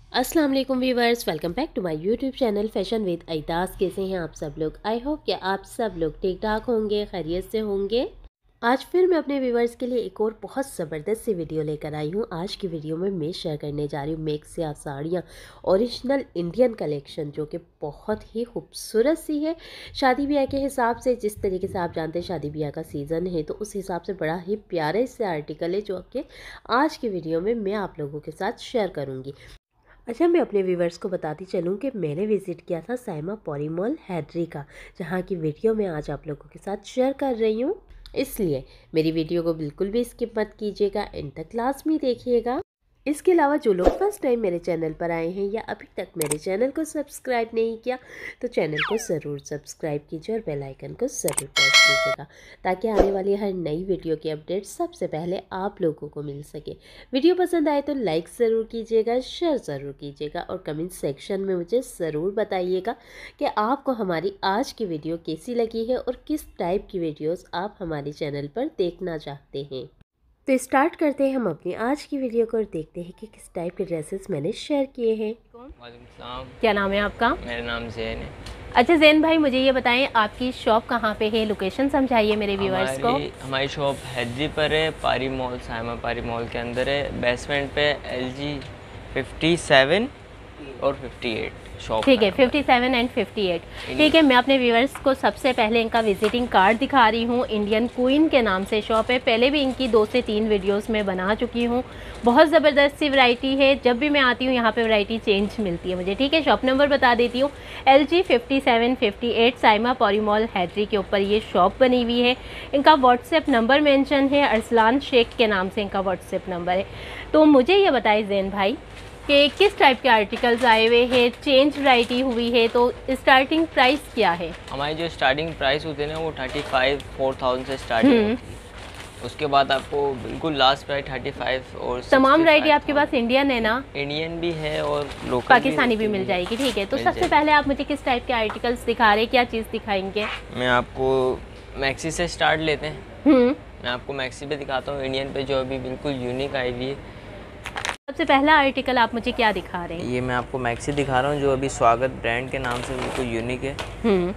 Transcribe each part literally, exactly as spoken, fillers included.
अस्सलाम वालेकुम viewers, welcome back to my YouTube channel fashion with अईदास। कैसे हैं आप सब लोग? आई होप कि आप सब लोग ठीक ठाक होंगे, खैरियत से होंगे। आज फिर मैं अपने व्यूवर्स के लिए एक और बहुत ज़बरदस्त सी वीडियो लेकर आई हूँ। आज की वीडियो में मैं शेयर करने जा रही हूँ मेक्स या साड़ियाँ ओरिजिनल इंडियन कलेक्शन, जो कि बहुत ही खूबसूरत सी है। शादी ब्याह के हिसाब से, जिस तरीके से आप जानते हैं शादी ब्याह का सीज़न है, तो उस हिसाब से बड़ा ही प्यारे से आर्टिकल है जो कि आज की वीडियो में मैं आप लोगों के साथ शेयर करूँगी। अच्छा, मैं अपने व्यूवर्स को बताती चलूँ कि मैंने विज़िट किया था साइमा पॉरी मॉल हैदरी का, जहाँ की वीडियो मैं आज आप लोगों के साथ शेयर कर रही हूँ। इसलिए मेरी वीडियो को बिल्कुल भी स्किप मत कीजिएगा, एंड तक क्लास में देखिएगा। इसके अलावा जो लोग फर्स्ट टाइम मेरे चैनल पर आए हैं या अभी तक मेरे चैनल को सब्सक्राइब नहीं किया, तो चैनल को ज़रूर सब्सक्राइब कीजिए और बेल आइकन को ज़रूर प्रेस कीजिएगा, ताकि आने वाली हर नई वीडियो की अपडेट सबसे पहले आप लोगों को मिल सके। वीडियो पसंद आए तो लाइक ज़रूर कीजिएगा, शेयर ज़रूर कीजिएगा और कमेंट सेक्शन में मुझे ज़रूर बताइएगा कि आपको हमारी आज की वीडियो कैसी लगी है और किस टाइप की वीडियोज़ आप हमारे चैनल पर देखना चाहते हैं। तो स्टार्ट करते हैं हम अपनी आज की वीडियो को और देखते हैं कि किस टाइप के ड्रेसेस मैंने शेयर किए हैं। वालेकुम सलाम। क्या नाम है आपका? मेरा नाम जैन है। अच्छा जैन भाई, मुझे ये बताएं आपकी शॉप कहाँ पे है, लोकेशन समझाइए मेरे व्यूअर्स को। हमारी शॉप हैदरी पर है, पारी मॉल, साइमा पारी मॉल के अंदर है। बेसमेंट पे एल जी फिफ्टी सेवन और फिफ्टी एट शॉप। ठीक है, fifty seven and fifty eight. ठीक है, मैं अपने व्यूअर्स को सबसे पहले इनका विजिटिंग कार्ड दिखा रही हूँ। इंडियन क्वीन के नाम से शॉप है। पहले भी इनकी दो से तीन वीडियोस में बना चुकी हूँ। बहुत ज़बरदस्त सी वैरायटी है। जब भी मैं आती हूँ यहाँ पे वैरायटी चेंज मिलती है मुझे। ठीक है, शॉप नंबर बता देती हूँ, L G fifty seven fifty eight Saima Pari mall Hyderi के ऊपर ये शॉप बनी हुई है। इनका व्हाट्सएप नंबर मेंशन है, अरसलान शेख के नाम से इनका व्हाट्सएप नंबर है। तो मुझे ये बताइए जैन भाई कि किस टाइप के आर्टिकल्स आए हुए हैं, चेंज वैरायटी हुई है, तो स्टार्टिंग प्राइस क्या है? हमारी जो स्टार्टिंग प्राइस होते हैं ना, वो थर्टी फाइव फोर थाउजेंड से स्टार्टिंग होती है। उसके बाद आपको बिल्कुल लास्ट प्राइस थर्टी फाइव और तमाम वैरायटी आपके पास इंडियन है ना? इंडियन भी है और लोकल पाकिस्तानी भी, भी मिल जाएगी। ठीक है, तो सबसे पहले आप मुझे किस टाइप के आर्टिकल्स दिखा रहे हैं, क्या चीज़ दिखाएंगे? मैं आपको मैक्सी से स्टार्ट लेते हैं। हम्म मैं आपको मैक्सी पे दिखाता हूँ, इंडियन पे जो अभी बिल्कुल यूनिक आई हुई है। सबसे पहला आर्टिकल आप मुझे क्या दिखा रहे हैं? ये मैं आपको मैक्सी दिखा रहा हूँ, जो अभी स्वागत ब्रांड के नाम से बिल्कुल यूनिक है। हम्म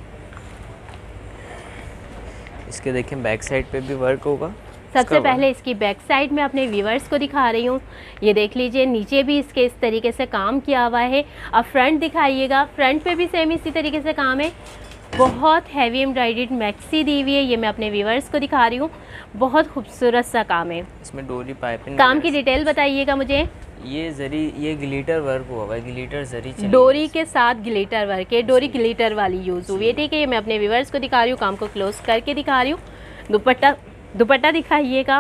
इसके देखें बैक साइड पे भी वर्क होगा। सबसे पहले इसकी बैक साइड में अपने व्यूअर्स को दिखा रही हूँ। ये देख लीजिए, नीचे भी इसके इस तरीके से काम किया हुआ है। अब फ्रंट दिखाइएगा, फ्रंट पे भी सेम इसी तरीके से काम है। बहुत हैवी एम्ब्रॉयडर्ड मैक्सी दी हुई है। ये मैं अपने व्यूअर्स को दिखा रही हूँ, बहुत खूबसूरत सा काम है। इसमें डोरी पाइपिंग। काम की डिटेल बताइएगा मुझे। ये जरी, ये ग्लिटर वर्क हुआ है, ग्लिटर जरी डोरी के साथ ग्लिटर वर्क है। डोरी ग्लिटर वाली यूज़ हुई है। ठीक है, ये मैं अपने व्यूअर्स को दिखा रही हूँ, काम को क्लोज करके दिखा रही हूँ। दुपट्टा दुपट्टा दिखाइएगा।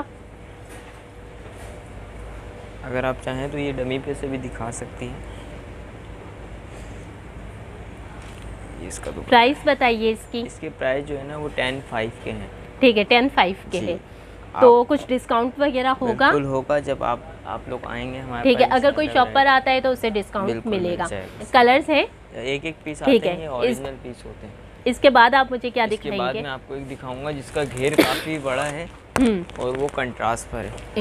अगर आप चाहें तो ये डमी पे से भी दिखा सकती हैं। इसका तो प्राइस बताइए इसकी। इसके प्राइस जो है ना, वो टेन फाइव के हैं। ठीक है, टेन फाइव के हैं। तो कुछ डिस्काउंट वगैरह होगा? बिल्कुल होगा, जब आप आप लोग आएंगे हमारे। ठीक है, अगर कोई शॉप पर आता है तो उसे डिस्काउंट मिलेगा। कलर्स है, एक एक पीस आते हैं, ये ओरिजिनल पीस होते हैं। इसके बाद आप मुझे क्या दिखाएंगे? इसके बाद मैं आपको एक दिखाऊंगा जिसका घेर काफी बड़ा है और वो कंट्रास्ट पर है।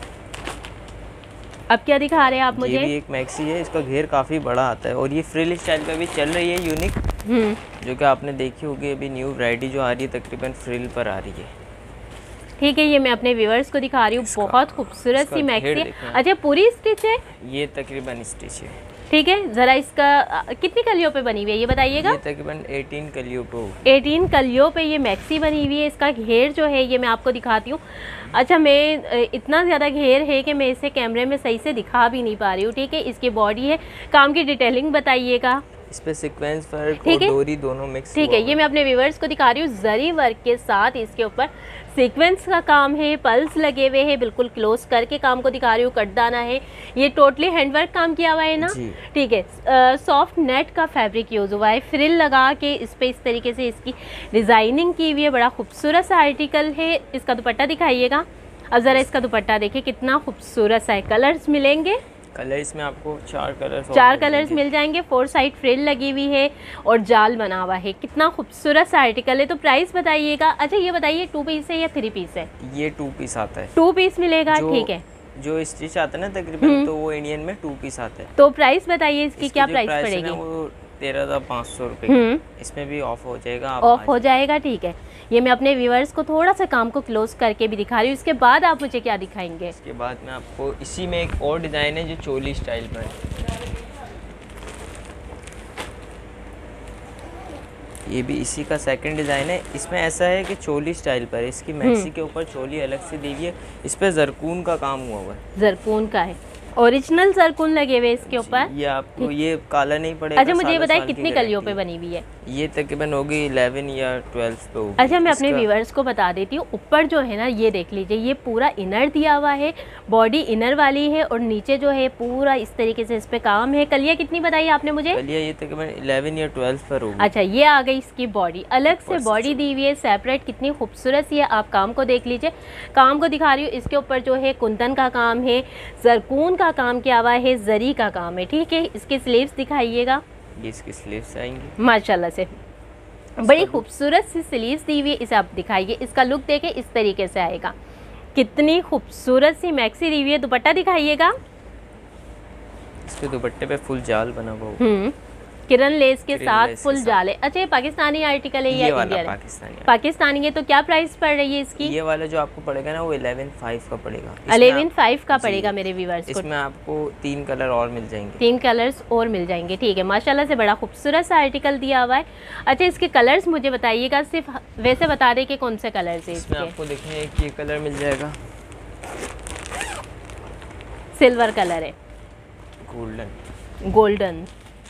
अब क्या दिखा रहे हैं आप मुझे? ये भी एक मैक्सी है, इसका घेर काफी बड़ा आता है और ये फ्रिल स्टाइल पे भी चल रही है, यूनिक, जो कि आपने देखी होगी। अभी न्यू वैरायटी जो आ रही है तकरीबन फ्रिल पर आ रही है। ठीक है, ये मैं अपने व्यूअर्स को दिखा रही हूँ। बहुत खूबसूरत सी मैक्सी है। अच्छा, पूरी स्टिच है? ये तकरीबन स्टिच है। ठीक है, ज़रा इसका कितनी कलियों पे बनी हुई है ये बताइएगा। ये तकरीबन एटीन कलियों पे एटीन कलियों पे ये मैक्सी बनी हुई है। इसका घेर जो है ये मैं आपको दिखाती हूँ। अच्छा, मैं इतना ज़्यादा घेर है कि मैं इसे कैमरे में सही से दिखा भी नहीं पा रही हूँ। ठीक है, इसकी बॉडी है। काम की डिटेलिंग बताइएगा। इस पे सीक्वेंस वर्क और डोरी दोनों मिक्स। ठीक है, ये मैं अपने व्यूअर्स को दिखा रही हूँ। जरी वर्क के साथ इसके ऊपर सीक्वेंस का काम है, पल्स लगे हुए हैं। बिल्कुल क्लोज करके काम को दिखा रही हूँ। कटदाना है, ये टोटली हैंडवर्क काम किया हुआ है ना? ठीक है, सॉफ्ट नेट का फैब्रिक यूज़ हुआ है। फ्रिल लगा के इस पे इस तरीके से इसकी डिज़ाइनिंग की हुई है। बड़ा खूबसूरत सा आर्टिकल है। इसका दुपट्टा दिखाइएगा। अब ज़रा इसका दुपट्टा देखिए, कितना खूबसूरत सा है। कलर्स मिलेंगे? कलर इसमें आपको चार कलर चार कलर्स मिल जाएंगे। फोर साइड फ्रिल लगी हुई है और जाल बना हुआ है। कितना खूबसूरत सा आर्टिकल है। तो प्राइस बताइएगा। अच्छा, ये बताइए टू पीस है या थ्री पीस है? ये टू पीस आता है। टू पीस मिलेगा। ठीक है, जो स्टिच आता है ना तकरीबन, तो वो इंडियन में टू पीस आता है। तो प्राइस बताइए इसकी, क्या प्राइस प्राइस पड़ेगी? वो तेरह हज़ार पाँच सौ रुपये, इसमें भी ऑफ हो जाएगा, ऑफ हो जाएगा, ठीक है। ये मैं अपने व्यूअर्स को थोड़ा सा काम को क्लोज करके भी दिखा रही हूँ। इसके बाद आप मुझे क्या दिखाएंगे? इसके बाद मैं आपको इसी में एक और डिज़ाइन है जो चोली स्टाइल में है। ये भी इसी का सेकंड डिज़ाइन है। इसमें ऐसा है कि चोली स्टाइल पर है, इसकी मैक्सी के ऊपर चोली अलग से दी हुई है, इस पर जरकून का काम हुआ हुआ है। जरकून का है, ओरिजिनल जरकून लगे हुए इसके ऊपर। ये आपको ये काला नहीं पड़ेगा। अच्छा मुझे ये बताइए कितनी कलियों पे बनी हुई है? ये तकरीबन होगी इलेवन या ट्वेल्व पे होगी। अच्छा मैं अपने व्यूअर्स को बता देती हूँ, ऊपर जो है ना ये देख लीजिए, ये पूरा इनर दिया हुआ है, बॉडी इनर वाली है, और नीचे जो है पूरा इस तरीके से इस पे काम है। कलियाँ कितनी बताई आपने मुझे? कलियाँ ये तकरीबन इलेवन या ट्वेल्व पर होगी। अच्छा ये आ गई इसकी बॉडी, अलग से बॉडी दी हुई है सेपरेट, कितनी खूबसूरत सी है। आप काम को देख लीजिए, काम को दिखा रही हूँ। इसके ऊपर जो है कुंदन का काम है, जरकून का काम किया हुआ है, जरी का काम है, ठीक है। इसकी स्लीव्स दिखाइएगा। ये इसकी स्लीव्स आएंगी माशाल्लाह से बड़ी खूबसूरत सी स्लीव्स दी हुई है। इसे आप दिखाइए, इसका लुक देखें, इस तरीके से आएगा। कितनी खूबसूरत सी मैक्सी दी हुई है। दुपट्टा दिखाइएगा। इस पे दुपट्टे पे फुल जाल बना हुआ हम्म किरण लेस के साथ फुल जाले। अच्छा ये पाकिस्तानी आर्टिकल है या इंडियन है? पाकिस्तानी पाकिस्तानी है। तो क्या प्राइस पड़ रही है इसकी? ये वाला जो आपको पड़ेगा ना वो इलेवन फाइव का पड़ेगा। इलेवन फाइव का पड़ेगा मेरे व्यूअर्स को। इसमें आपको तीन कलर और मिल जाएंगे। तीन कलर्स और मिल जाएंगे, ठीक है। माशाल्लाह से बड़ा खूबसूरत सा आर्टिकल दिया हुआ है। अच्छा इसके कलर्स मुझे बताइएगा, सिर्फ वैसे बता दें कि कौन से कलर्स है इसमें? आपको देखिए एक ये कलर मिल जाएगा, सिल्वर कलर है, गोल्डन गोल्डन,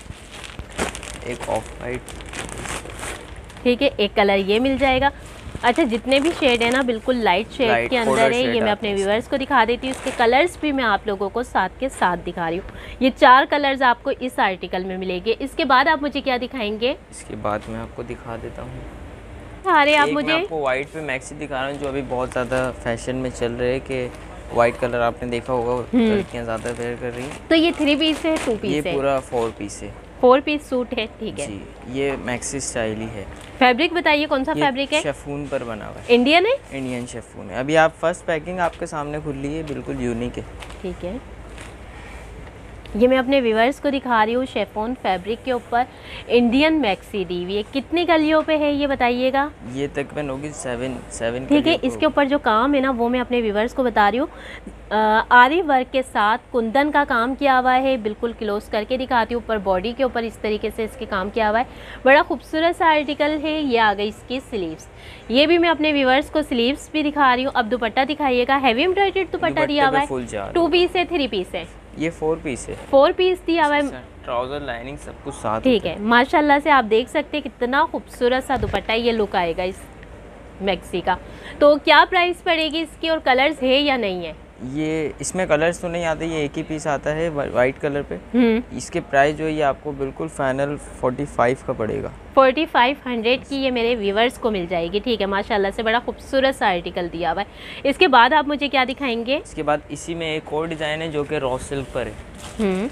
एक ऑफ वाइट, ठीक है। एक कलर ये मिल जाएगा। अच्छा जितने भी शेड है ना बिल्कुल लाइट शेड के अंदर है। ये मैं अपने व्यूअर्स को दिखा देती हूँ। इसके कलर्स भी मैं आप लोगों को साथ के साथ दिखा रही हूँ। ये चार कलर्स आपको इस आर्टिकल में मिलेंगे। इसके बाद आप मुझे क्या दिखाएंगे? इसके बाद मैं आपको दिखा देता हूँ। अरे आप मुझे मैं आपको वाइट पे मैक्सी दिखा रहा हूँ, जो अभी बहुत ज़्यादा फैशन में चल रहे हैं कि वाइट कलर आपने देखा होगा लड़कियाँ ज़्यादा वेयर कर रही हैं। तो ये थ्री पीस है, टू पीस है? ये पूरा फोर पीस है। फोर पीस सूट है, ठीक है जी। ये मैक्सी स्टाइल ही है। फैब्रिक बताइए कौन सा फैब्रिक है? शेफून पर बना हुआ है। इंडियन है? इंडियन शेफून है। अभी आप फर्स्ट पैकिंग आपके सामने खुली है, बिल्कुल यूनिक है, ठीक है। ये मैं अपने व्यूअर्स को दिखा रही हूँ, शेफोन फैब्रिक के ऊपर इंडियन मैक्सी दी हुई है। कितनी कलियों पे है ये बताइएगा? ये तकरीबन होगी सेवन सेवन ठीक है। इसके ऊपर जो काम है ना वो मैं अपने व्यूअर्स को बता रही हूँ। आरी वर्क के साथ कुंदन का काम किया हुआ है, बिल्कुल क्लोज करके दिखाती हूँ। ऊपर बॉडी के ऊपर इस तरीके से इसके काम किया हुआ है। बड़ा खूबसूरत सा आर्टिकल है। ये आ गई इसकी स्लीव्स। ये भी मैं अपने व्यूअर्स को स्लीव्स भी दिखा रही हूँ। अब दुपट्टा दिखाइएगा। हैवी एम्ब्रॉयडर्ड दुपट्टा दिया हुआ है। टू पीस है, थ्री पीस है? ये फोर पीस है। फोर पीस दिया हुआ है, ट्राउजर लाइनिंग सब कुछ साथ, ठीक है। माशाल्लाह से आप देख सकते हैं कितना खूबसूरत सा दुपट्टा। ये लुक आएगा इस मैक्सी का। तो क्या प्राइस पड़ेगी इसकी और कलर्स है या नहीं है? ये इसमें कलर्स तो नहीं आते, ये एक ही पीस आता है वाइट कलर पे। इसके प्राइस जो है ये आपको बिल्कुल फाइनल फोर्टी फाइव का पड़ेगा। फोर्टी फाइव हंड्रेड की ये मेरे व्यूवर्स को मिल जाएगी, ठीक है। माशाल्लाह से बड़ा खूबसूरत सा आर्टिकल दिया हुआ है। इसके बाद आप मुझे क्या दिखाएंगे? इसके बाद इसी में एक और डिज़ाइन है जो कि रॉ सिल्क पर है।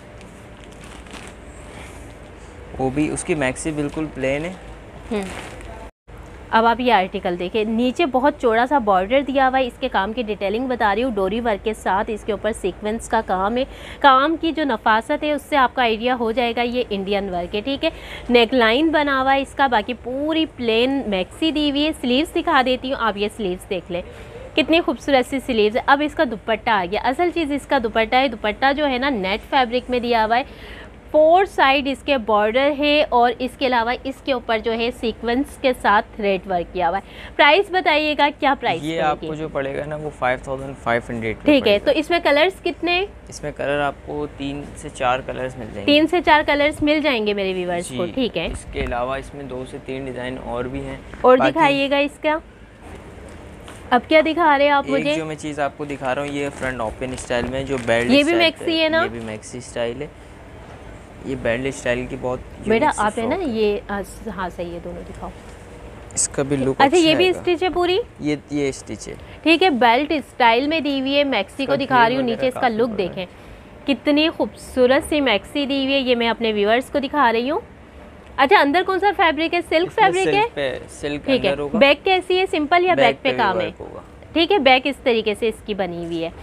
वो भी उसकी मैक्सी बिल्कुल प्लेन है। अब आप ये आर्टिकल देखें, नीचे बहुत चौड़ा सा बॉर्डर दिया हुआ है। इसके काम की डिटेलिंग बता रही हूँ, डोरी वर्क के साथ। इसके ऊपर सीक्वेंस का काम है। काम की जो नफासत है उससे आपका आइडिया हो जाएगा ये इंडियन वर्क है, ठीक है। नेकलाइन बना हुआ है इसका, बाकी पूरी प्लेन मैक्सी दी हुई है। स्लीव्स दिखा देती हूँ, आप ये स्लीव्स देख लें, कितनी खूबसूरत सी स्लीव्स है। अब इसका दुपट्टा आ गया। असल चीज़ इसका दुपट्टा है। दुपट्टा जो है ना नेट फैब्रिक में दिया हुआ है। फोर साइड इसके बॉर्डर है और इसके अलावा इसके ऊपर जो है सीक्वेंस के साथ थ्रेड वर्क किया हुआ है। प्राइस बताइएगा क्या प्राइस? ये आपको जो पड़ेगा ना वो फाइव थाउजेंड फाइव हंड्रेड, ठीक है। तो इसमें कलर्स कितने? इसमें कलर आपको तीन से चार कलर्स मिल जाएंगे। तीन से चार कलर्स मिल जाएंगे मेरे व्यूअर्स को, ठीक है। इसके अलावा इसमें दो से तीन डिज़ाइन और भी हैं। और दिखाइएगा इसका। अब क्या दिखा रहे हैं आप मुझे? जो मैं चीज़ आपको दिखा रहा हूँ ये फ्रंट ओपन स्टाइल में, जो बेल्ट, ये भी मैक्सी है ना? ये भी मैक्सी स्टाइल है। ये बेल्ट स्टाइल की बहुत बेटा आप है ना ये हाँ सही है, दोनों दिखाओ। इसका भी लुक अच्छा ये भी स्टिच है पूरी? ये ये स्टिच है, ठीक है। बेल्ट स्टाइल में दी हुई है। मैक्सी को दिखा रही हूँ। नीचे इसका लुक देखें, कितनी खूबसूरत सी मैक्सी दी हुई है। ये मैं अपने व्यूअर्स को दिखा रही हूँ। अच्छा अंदर कौन सा फैब्रिक है? सिल्क फैब्रिक है, ठीक है। बैक कैसी है? सिंपल या बैक पे काम है? ठीक है। बैक इस तरीके से इसकी बनी हुई है।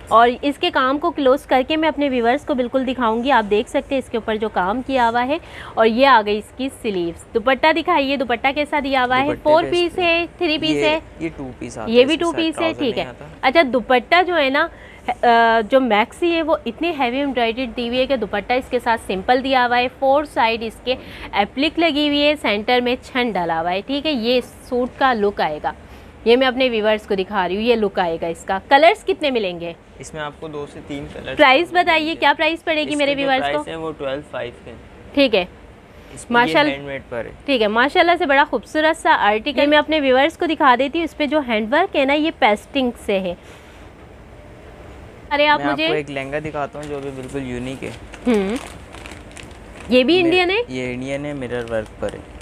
और इसके काम को क्लोज करके मैं अपने व्यूवर्स को बिल्कुल दिखाऊंगी। आप देख सकते हैं इसके ऊपर जो काम किया हुआ है। और ये आ गई इसकी स्लीव्स। दुपट्टा दिखाइए, दुपट्टा कैसा दिया हुआ है? फोर पीस है, थ्री पीस है? ये टू पीस आता है, ये भी टू पीस है, ठीक है। अच्छा, दुपट्टा जो है ना जो मैक्सी है वो इतनी हैवी एम्ब्रॉयडर्ड दी हुई है कि दुपट्टा इसके साथ सिंपल दिया हुआ है। फोर साइड इसके एप्लिक लगी हुई है, सेंटर में छन डाला हुआ है, ठीक है। ये सूट का लुक आएगा। ये मैं अपने व्यूवर्स को दिखा रही हूँ, ये लुक आएगा इसका। कलर्स कितने मिलेंगे इसमें? आपको दो से तीन कलर। प्राइस बताइए, क्या प्राइस पड़ेगी मेरे व्यूवर्स को? प्राइस है वो ट्वेल्व फाइव के, ठीक है। माशाल्लाह हैंडमेड पर है, ठीक है। माशाल्लाह से बड़ा खूबसूरत सा आर्टिकल मैं अपने व्यूवर्स को दिखा देती हूँ। इस पे जो हैंडवर्क है ना ये पेस्टिंग से है। अरे आप मैं मुझे आपको एक लहंगा दिखाता हूँ जो भी बिल्कुल यूनिक है। हम्म ये भी इंडियन है? ये इंडियन है, मिरर वर्क पर है।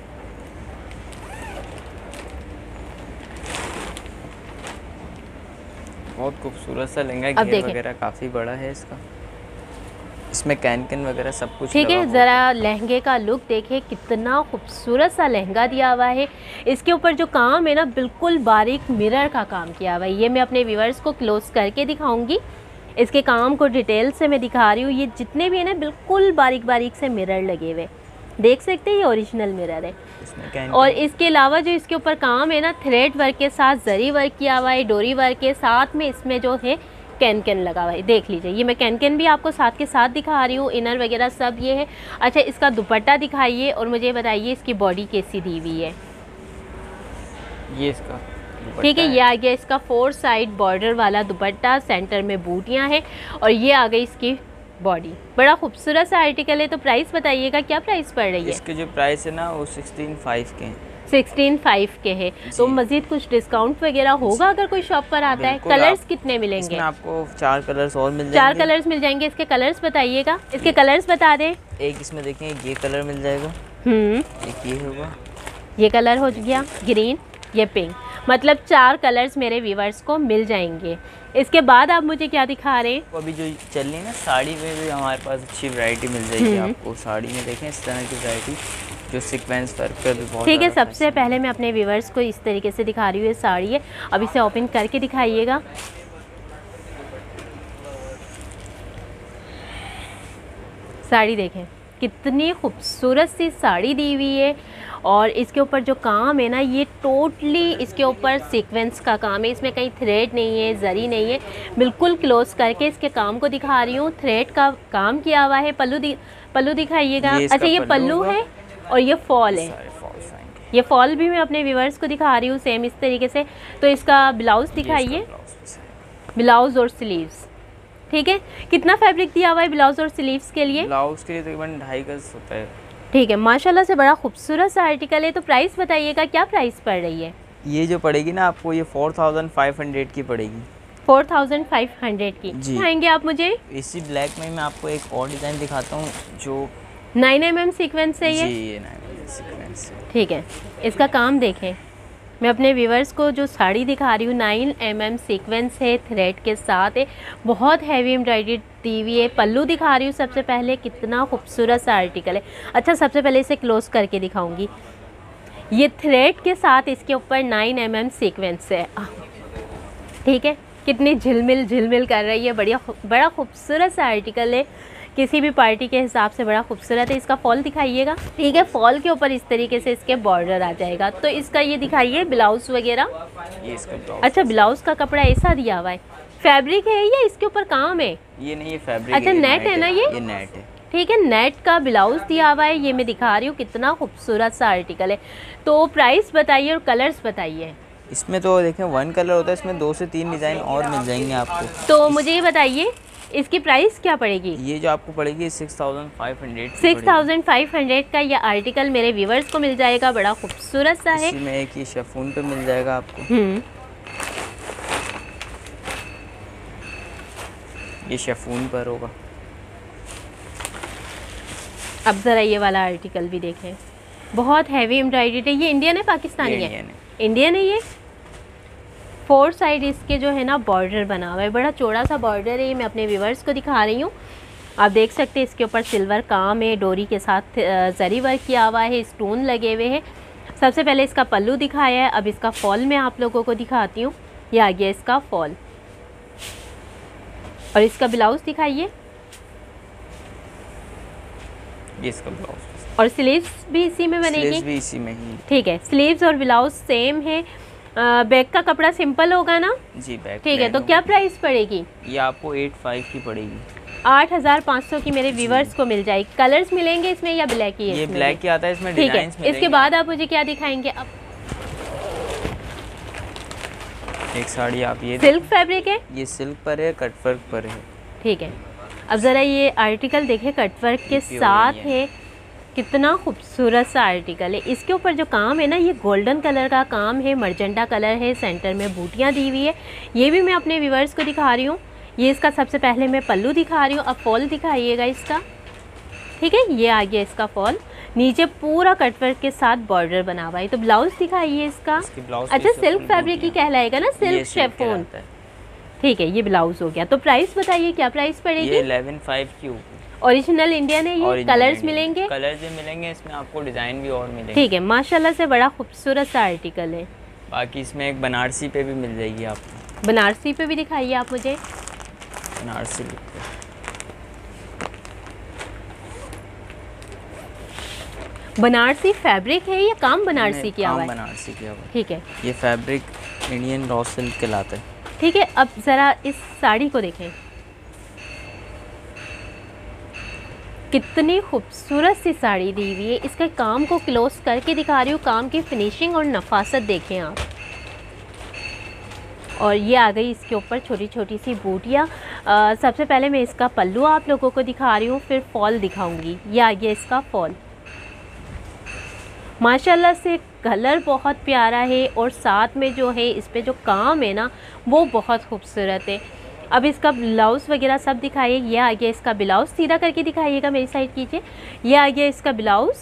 बहुत खूबसूरत सा लहंगा, घेर वगैरह काफी बड़ा है इसका। इसमें कैन कैन वगैरह सब कुछ, ठीक है। ज़रा लहंगे का लुक देखें, कितना खूबसूरत सा लहंगा दिया हुआ है। इसके ऊपर जो काम है ना बिल्कुल बारीक मिरर का काम किया हुआ है। ये मैं अपने व्यूवर्स को क्लोज करके दिखाऊंगी। इसके काम को डिटेल से मैं दिखा रही हूँ। ये जितने भी है ना बिल्कुल बारीक बारीक से मिरर लगे हुए, देख सकते हैं ये ओरिजिनल मिरर है। और इसके अलावा जो इसके ऊपर काम है ना थ्रेड वर्क के साथ जरी वर्क किया हुआ है, डोरी वर्क के साथ में इसमें जो है कैन कैन लगा हुआ है। देख लीजिए, ये मैं कैन कैन भी आपको साथ के साथ दिखा रही हूँ। इनर वगैरह सब ये है। अच्छा, इसका दुपट्टा दिखाइए और मुझे बताइए इसकी बॉडी कैसी दी हुई है। ये इसका ठीक है, ये आ गया इसका फोर साइड बॉर्डर वाला दुपट्टा, सेंटर में बूटियाँ हैं और ये आ गई इसकी बॉडी। बड़ा खूबसूरत सा आर्टिकल है। तो प्राइस बताइएगा, क्या प्राइस पड़ रही है? इसके जो प्राइस है ना वो सिक्सटीन फाइव के हैं। सिक्सटीन फाइव के है। तो मजीद कुछ डिस्काउंट वगैरह होगा अगर कोई शॉप पर आता है? कलर्स कितने मिलेंगे? इसमें आपको चार कलर्स और मिल जाएंगे। चार कलर्स मिल जाएंगे। इसके कलर्स बताइएगा, इसके कलर्स बता दें। एक इसमें देखें ये कलर मिल जाएगा, हम्म एक ये होगा, ये कलर हो गया ग्रीन, ये पिंक, मतलब चार कलर्स मेरे व्यूवर्स को मिल जाएंगे। इसके बाद आप मुझे क्या दिखा रहे हैं? अभी जो चल रही है ना साड़ी में भी हमारे पास अच्छी वैरायटी मिल जाएगी आपको। साड़ी में देखें इस तरह की वैरायटी जो सीक्वेंस वर्क पे भी बहुत ठीक है। सबसे पहले मैं अपने व्यूवर्स को इस तरीके से दिखा रही हूँ। ये साड़ी है, अब इसे ओपन करके दिखाइएगा। साड़ी देखें, कितनी खूबसूरत सी साड़ी दी हुई है। और इसके ऊपर जो काम है ना ये टोटली इसके ऊपर सीक्वेंस का काम है। इसमें कहीं थ्रेड नहीं है, जरी नहीं है। बिल्कुल क्लोज करके इसके काम को दिखा रही हूँ। थ्रेड का काम किया हुआ है। पल्लू दि, पल्लू दिखाइएगा। अच्छा, ये पल्लू है और ये फॉल है। ये फॉल भी मैं अपने व्यूवर्स को दिखा रही हूँ सेम इस तरीके से। तो इसका ब्लाउज दिखाइए, ब्लाउज और स्लीव्स। ठीक है, कितना फैब्रिक दिया हुआ है ब्लाउज और स्लीव्स के लिए? ब्लाउज के लिए तकरीबन ढाई गज होता है। ठीक है, माशाल्लाह से बड़ा खूबसूरत सा आर्टिकल है। तो प्राइस बताइएगा, क्या प्राइस पड़ रही है? ये जो पड़ेगी ना आपको ये फोर थाउजेंड फाइव हंड्रेड की पड़ेगी। फोर थाउजेंड फाइव हंड्रेड की दिखाएंगे आप मुझे? इसी ब्लैक में मैं आपको एक और डिज़ाइन दिखाता हूँ जो नाइन एम एम सीक्वेंस है। ये ये नाइन एम एम सीक्वेंस है। ठीक है, इसका काम देखें। मैं अपने व्यूवर्स को जो साड़ी दिखा रही हूँ नाइन एम एम सीक्वेंस है, थ्रेड के साथ है, बहुत हैवी एम्ब्रॉयडरी दी हुई है। पल्लू दिखा रही हूँ सबसे पहले, कितना खूबसूरत सा आर्टिकल है। अच्छा, सबसे पहले इसे क्लोज करके दिखाऊंगी। ये थ्रेड के साथ इसके ऊपर नाइन एम एम सीक्वेंस है। ठीक है, कितनी झिलमिल झिलमिल कर रही है। बढ़िया, बड़ा खूबसूरत सा आर्टिकल है। किसी भी पार्टी के हिसाब से बड़ा खूबसूरत है। इसका फॉल दिखाइएगा। ठीक है, फॉल के ऊपर इस तरीके से इसके बॉर्डर आ जाएगा। तो इसका ये दिखाइए ब्लाउज वगैरह। ये इसका ब्लाउज। अच्छा, ब्लाउज का कपड़ा ऐसा दिया हुआ है। फैब्रिक है या इसके ऊपर काम है? ये नहीं, ये फैब्रिक। अच्छा, नेट है ना ये? ये नेट है। ठीक है, नेट का ब्लाउज दिया हुआ है। ये मैं दिखा रही हूँ, कितना खूबसूरत सा आर्टिकल है। तो प्राइस बताइए और कलर्स बताइए। इसमें तो देखें वन कलर होता है, इसमें दो से तीन डिज़ाइन और मिल जाएंगे आपको। तो मुझे ये बताइए इसकी प्राइस क्या पड़ेगी? ये जो आपको पड़ेगी six thousand five hundred. Six thousand five hundred का ये आर्टिकल मेरे व्यूवर्स को मिल जाएगा। बड़ा खूबसूरत सा है। इसमें एक ये शिफॉन पे मिल जाएगा आपको। हम्म ये शिफॉन पर होगा। अब ज़रा ये वाला आर्टिकल भी देखें, बहुत हैवी एम्ब्रॉयडरी है। ये इंडियन है पाकिस्तानी है? इंडियन है। इंडियन है। ये फोर साइड इसके जो है ना बॉर्डर बना हुआ है, बड़ा चौड़ा सा बॉर्डर है। ये मैं अपने व्यूवर्स को दिखा रही हूँ। आप देख सकते हैं इसके ऊपर सिल्वर काम है, डोरी के साथ जरी वर्क किया हुआ है, स्टोन लगे हुए हैं। सबसे पहले इसका पल्लू दिखाया है, अब इसका फॉल मैं आप लोगों को दिखाती हूँ। ये आ गया इसका फॉल। और इसका ब्लाउज दिखाइए। ये इसका ब्लाउज और स्लीव्स भी इसी में बनेगी? स्लीव्स भी इसी में ही। ठीक है, स्लीव्स और ब्लाउज सेम है। बैक का कपड़ा सिंपल होगा ना? जी बैक। ठीक है, तो क्या प्राइस पड़ेगी? ये आपको एट फाइव की पड़ेगी। आठ हजार पाँच सौ की मेरे व्यूवर्स को मिल जाएगी। कलर्स मिलेंगे इसमें या ब्लैक ही है? ये ब्लैक ही आता है इसमें। ठीक है, इसके बाद आप मुझे क्या दिखाएंगे अब? एक साड़ी आप ये सिल्क फैब्रिक है? ये सिल्क पर है, कट वर्क पर है। ठीक है, अब ज़रा ये आर्टिकल देखें, कट वर्क के साथ है। कितना खूबसूरत सा आर्टिकल है। इसके ऊपर जो काम है ना, ये गोल्डन कलर का काम है, मर्जेंटा कलर है, सेंटर में बूटियाँ दी हुई है। ये भी मैं अपने व्यूवर्स को दिखा रही हूँ। ये इसका सबसे पहले मैं पल्लू दिखा रही हूँ। अब फॉल दिखाइएगा इसका। ठीक है, ये आ गया इसका फॉल। नीचे पूरा कटवर्क के साथ बॉर्डर बना हुआ है। तो ब्लाउज दिखाइए इसका। अच्छा, सिल्क फैब्रिक ही कहलाएगा ना, सिल्क शेफोन। ठीक है, ये ब्लाउज हो गया। तो प्राइस बताइए, क्या प्राइस पड़ेगी? ये इलेवन फाइव की ओरिजिनल इंडियन है ये। कलर्स मिलेंगे? कलर्स भी मिलेंगे इसमें, आपको डिज़ाइन भी और मिलेंगे। ठीक है, माशाल्लाह से बड़ा खूबसूरत सा आर्टिकल है। बाकी इसमें एक बनारसी पे भी मिल जाएगी आपको। बनारसी पे भी दिखाइए आप मुझे। बनारसी बनारसी फैब्रिक है या काम बनारसी किया हुआ है? बनारसी किया हुआ है। ठीक है, ये फैब्रिक इंडियन रॉ सिल्क कहलाता है। ठीक है, अब ज़रा इस साड़ी को देखें, कितनी खूबसूरत सी साड़ी दी हुई है। इसके काम को क्लोज करके दिखा रही हूँ। काम की फिनिशिंग और नफासत देखें आप। और ये आ गई इसके ऊपर छोटी छोटी सी बूटियाँ। सबसे पहले मैं इसका पल्लू आप लोगों को दिखा रही हूँ, फिर फॉल दिखाऊंगी। ये आ गया इसका फॉल। माशाल्लाह से कलर बहुत प्यारा है और साथ में जो है इस पे जो काम है ना, वो बहुत खूबसूरत है। अब इसका ब्लाउज़ वगैरह सब दिखाइए। ये आ गया इसका ब्लाउज़। सीधा करके दिखाइएगा, मेरी साइड कीजिए। ये आ गया इसका ब्लाउज़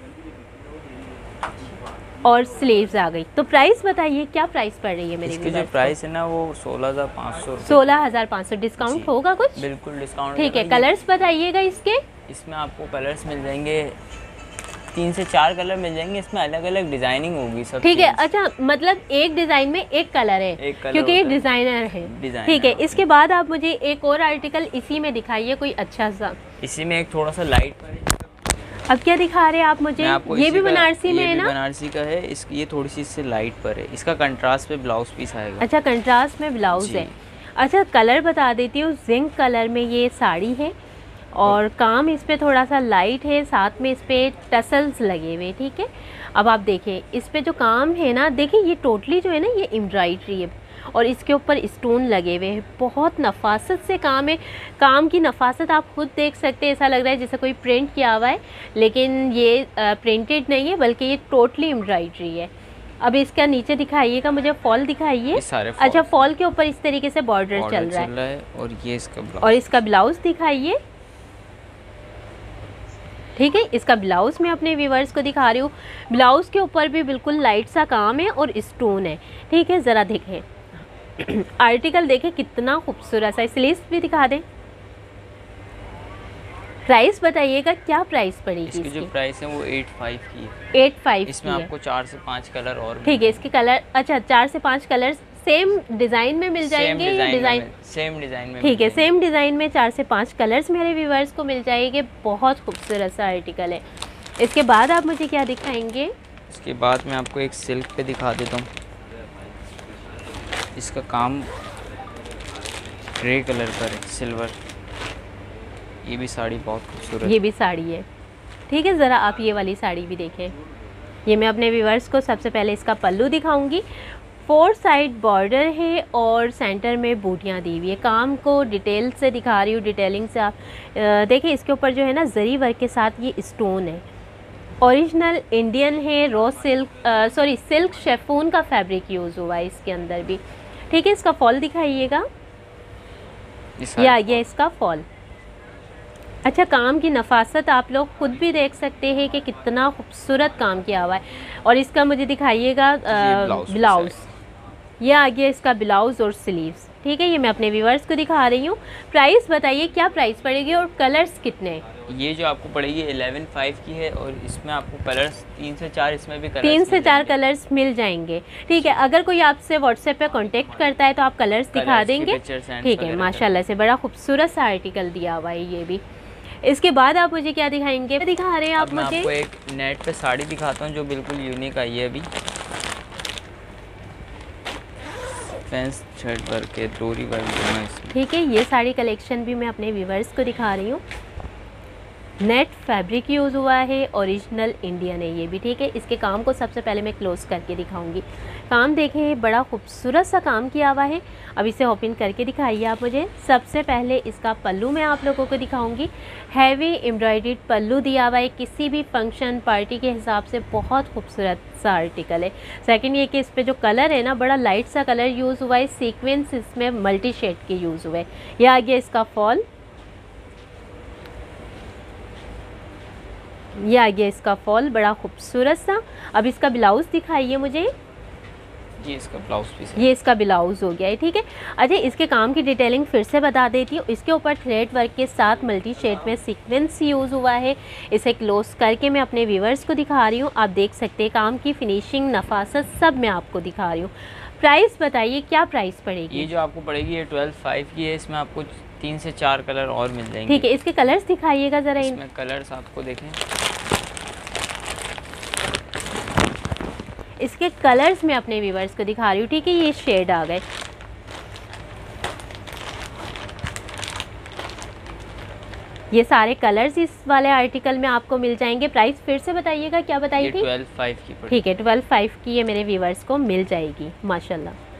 और स्लीव्स आ गई। तो प्राइस बताइए, क्या प्राइस पड़ रही है मेरी? इसकी जो प्राइस है ना, वो सोलह हज़ार पाँच सौ। सोलह हज़ार पाँच सौ। डिस्काउंट होगा कुछ? बिल्कुल डिस्काउंट। ठीक है, कलर्स बताइएगा इसके। इसमें आपको कलर्स मिल जाएंगे, तीन से चार कलर मिल जाएंगे। इसमें अलग अलग डिजाइनिंग होगी सब। ठीक है, अच्छा, मतलब एक डिज़ाइन में एक कलर है, एक कलर क्योंकि ये डिज़ाइनर है। ठीक है, इसके बाद आप मुझे एक और आर्टिकल इसी में दिखाइए, कोई अच्छा सा। इसी में एक थोड़ा सा लाइट पर है। अब क्या दिखा रहे हैं आप मुझे? ये भी बनारसी में है ना? बनारसी का है। इसकी ये थोड़ी सी इससे लाइट पर है। इसका कंट्रास्ट पे ब्लाउज पीस आएगा। अच्छा, कंट्रास्ट में ब्लाउज है। अच्छा, कलर बता देती हूँ। जिंक कलर में ये साड़ी है और काम इस पे थोड़ा सा लाइट है, साथ में इस पे टसल्स लगे हुए। ठीक है, अब आप देखें इस पे जो काम है ना, देखिए ये टोटली जो है ना, ये एम्ब्रॉयडरी है और इसके ऊपर स्टोन लगे हुए हैं। बहुत नफासत से काम है। काम की नफासत आप खुद देख सकते हैं। ऐसा लग रहा है जैसे कोई प्रिंट किया हुआ है, लेकिन ये प्रिंटेड नहीं है, बल्कि ये टोटली एम्ब्रॉयडरी है। अब इसका नीचे दिखाइएगा मुझे, फॉल दिखाइए। अच्छा, फॉल के ऊपर इस तरीके से बॉर्डर चल रहा है। और ये इसका ब्लाउज। और इसका ब्लाउज दिखाइए। ठीक है, इसका ब्लाउज़ मैं अपने व्यूवर्स को दिखा रही हूँ। ब्लाउज़ के ऊपर भी बिल्कुल लाइट सा काम है और स्टोन है। ठीक है, ज़रा देखें आर्टिकल देखें कितना खूबसूरत सा। स्लीव्स भी दिखा दें। प्राइस बताइएगा, क्या प्राइस पड़ेगी इसकी? इसकी जो प्राइस है वो एट फाइव की है। Eight five. इसमें आपको चार से पाँच कलर और। ठीक है, इसके कलर, अच्छा, चार से पाँच कलर सेम डिज़ाइन में मिल जाएंगे या डिज़ाइन? सेम डिज़ाइन में। ठीक है, सेम डिज़ाइन में चार से पाँच कलर्स मेरे व्यूवर्स को मिल जाएंगे। बहुत खूबसूरत सा आर्टिकल है। इसके बाद आप मुझे क्या दिखाएंगे? इसके बाद मैं आपको एक सिल्क पे दिखा देता हूँ। इसका काम ग्रे कलर पर है, सिल्वर। ये भी साड़ी बहुत खूबसूरत। ये भी साड़ी है। ठीक है, ज़रा आप ये वाली साड़ी भी देखें। ये मैं अपने व्यूवर्स को सबसे पहले इसका पल्लू दिखाऊंगी। फोर साइड बॉर्डर है और सेंटर में बूटियाँ दी हुई है। काम को डिटेल से दिखा रही हूँ, डिटेलिंग से आप देखिए। इसके ऊपर जो है ना, जरी वर्क के साथ ये स्टोन है। ओरिजिनल इंडियन है, raw silk, sorry silk chiffon का फैब्रिक यूज़ हुआ है इसके अंदर भी। ठीक है, इसका फॉल दिखाइएगा। ये आ गया इसका फॉल। अच्छा, काम की नफासत आप लोग खुद भी देख सकते हैं कि कितना खूबसूरत काम किया हुआ है। और इसका मुझे दिखाइएगा ब्लाउज़। ये आ गया इसका ब्लाउज़ और स्लीव्स। ठीक है, ये मैं अपने व्यूअर्स को दिखा रही हूँ। प्राइस बताइए क्या प्राइस पड़ेगी और कलर्स कितने? ये जो आपको पड़ेगी इलेवन फाइव की है और इसमें आपको कलर्स तीन से चार इसमें भी कलर्स तीन से चार कलर्स मिल जाएंगे। ठीक है, अगर कोई आपसे व्हाट्सएप पे कांटेक्ट करता है तो आप कलर्स दिखा देंगे। ठीक है, माशाल्लाह से बड़ा खूबसूरत सा आर्टिकल दिया हुआ है ये भी। इसके बाद आप मुझे क्या दिखाएंगे? दिखा रहे हैं आप मुझे? मैं आपको एक नेट पे साड़ी दिखाता हूँ जो बिल्कुल यूनिक आई है अभी। फैंस शर्ट वर्क के डोरी वर्क। ठीक है, ये साड़ी कलेक्शन भी मैं अपने व्यूवर्स को दिखा रही हूँ। नेट फैब्रिक यूज़ हुआ है, ओरिजिनल इंडियन है ये भी। ठीक है, इसके काम को सबसे पहले मैं क्लोज करके दिखाऊंगी। काम देखें, बड़ा खूबसूरत सा काम किया हुआ है। अब इसे ओपन करके दिखाइए आप मुझे। सबसे पहले इसका पल्लू मैं आप लोगों को दिखाऊंगी। हैवी एम्ब्रॉयडर्ड पल्लू दिया हुआ है, किसी भी फंक्शन पार्टी के हिसाब से बहुत खूबसूरत सा आर्टिकल है। सेकंड ये कि इस पे जो कलर है ना, बड़ा लाइट सा कलर यूज़ हुआ है। सीक्वेंस इसमें मल्टी शेड के यूज़ हुए। यह आ गया इसका फॉल, ये आ गया इसका फॉल, बड़ा खूबसूरत सा। अब इसका ब्लाउज दिखाइए मुझे। ये इसका ब्लाउज पीस है। ये इसका ब्लाउज हो गया है। ठीक है, अच्छा इसके काम की डिटेलिंग फिर से बता देती हूँ। इसके ऊपर थ्रेड वर्क के साथ मल्टी शेड में सीक्वेंस यूज़ हुआ है। इसे क्लोज करके मैं अपने व्यूवर्स को दिखा रही हूँ। आप देख सकते हैं काम की फिनिशिंग, नफासत सब मैं आपको दिखा रही हूँ। प्राइस बताइए क्या प्राइस पड़ेगी? ये जो आपको पड़ेगी ये ट्वेल्व फाइव की है। इसमें आपको तीन से चार कलर और मिल जाएंगे। ठीक है, इसके कलर्स दिखाइएगा ज़रा। इसमें कलर्स आपको देखें, इसके कलर्स मैं अपने व्यूवर्स को दिखा रही हूँ। ठीक है, ये शेड आ गए। ये सारे कलर्स इस वाले आर्टिकल में आपको मिल जाएंगे। प्राइस फिर से बताइएगा क्या बताई थी? ट्वेल्व फाइव की। ठीक है, ट्वेल्व फाइव की ये मेरे व्यूवर्स को मिल जाएगी माशाल्लाह।